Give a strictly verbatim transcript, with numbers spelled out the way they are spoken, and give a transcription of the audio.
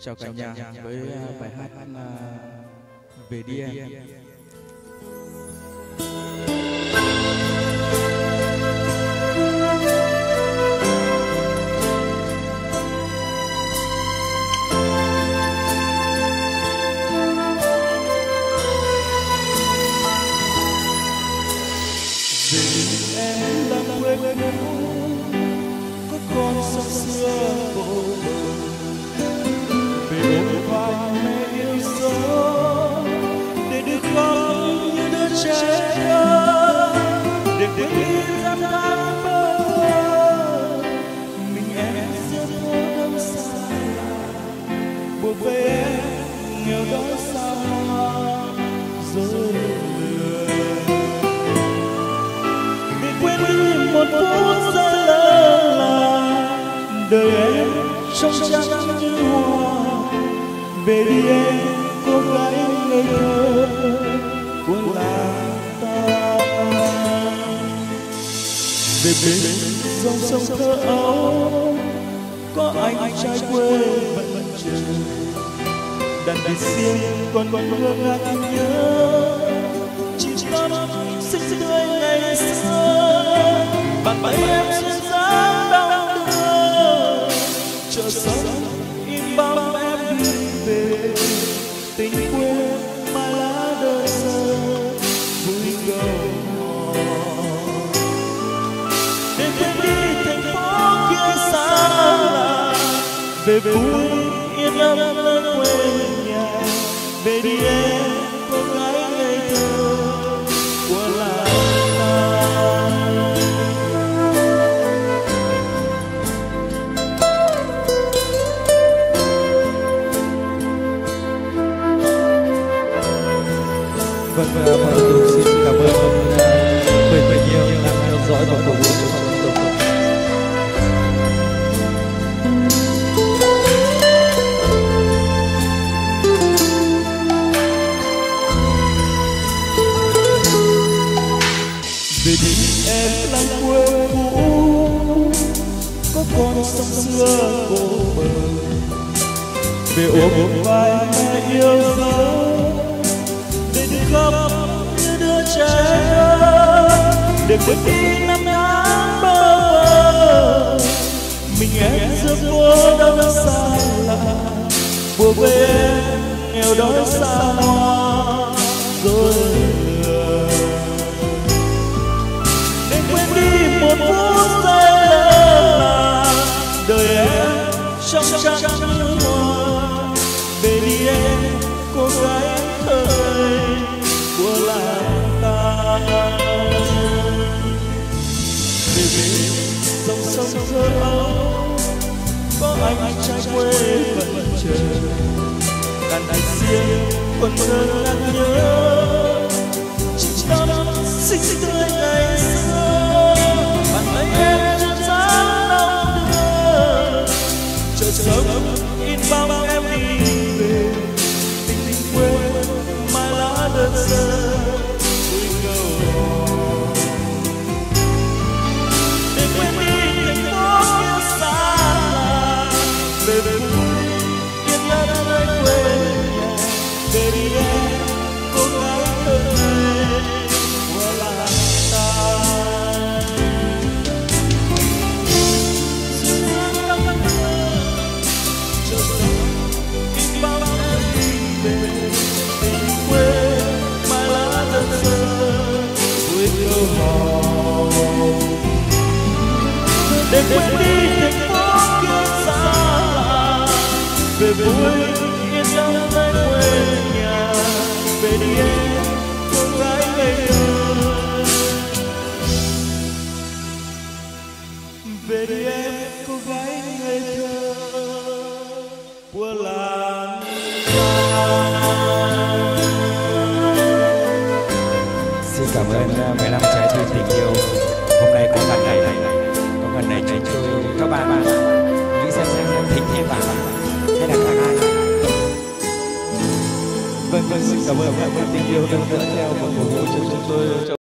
Chào cả nhà với uh, bài hát uh, Về Đi Em. Vì em đang quên cũ, có con sông xưa vô bờ, về ôm vai mẹ yêu dấu, để được khóc như đứa trẻ thơ, để quên đi năm tháng bơ vơ. Mình em giữa phố đông xa lạ, buộc về em nghèo đói xa hoa rồi lừa. Một phút giây lơ là đời em trong trắng như hoa. Về đi em cô gái ngây thơ của làng ta, về bên dòng sông thơ ấu có anh trai quê vẫn chờ. Đàn đàn xiên còn còn ngơ ngác nhớ chỉ con xinh tươi ngày xưa. Bàn tay em trên dáng đau thương, chợ sống im bóng em đi về. Tình quê mai lá đơn sơ vui cầu hò, để quên đi thành phố kia xa lạ. Về vui yên lâm nơi quê nhà. Về đi em cô gái ngây thơ của làng ta. Vâng, và mọi người xin cảm ơn người người nhiều đang theo dõi và cổ vũ cho phong tục. Về đi em làng quê cũ, có con sông xưa vô bờ. Về ôm vai mẹ yêu dấu, để được khóc như đứa trẻ thơ, để quên đi năm tháng bơ vơ. Mình em giữa phố đông xa lạ, buộc về em nghèo đói xa hoa rồi lừa. Để quên đi một phút giây lơ là đời em trong trắng như hoa. Về đi em cô gái thơ của làng ta, về bên dòng sông thơ ấu có anh trai quê vẫn chờ. Đàn đàn xiên còn ngơ ngác nhớ chỉ năm xinh tươi ngày xưa. Bàn tay em trên dáng đau thương, chợ sống in bóng em đi về. Tình tình quê mai lá đơn sơ vui cầu hò, để quên đi thành phố kia xa lạ. Về vui yên lâm nơi quê nhà. Về đi em cô gái thơ của làng ta. Sương đông mưa chợ sống in bóng em đi về. Tình quê mai lá đơn sơ vui câu hò, để quên đi thành phố kia xa lạ. Về vui yên lâm nơi quê nhà. Về đi em cô gái ngây thơ, về đi em cô gái ngây thơ của làng ta. Xin cảm ơn mười lăm trái tim tình yêu. Hôm nay có lần này có lần này chơi chơi các bạn nghĩ xem xem xem thích thêm bạn hay là cả hai. Vâng vâng, xin cảm ơn các bạn tình yêu đang dẫn theo và cổ vũ cho chúng tôi.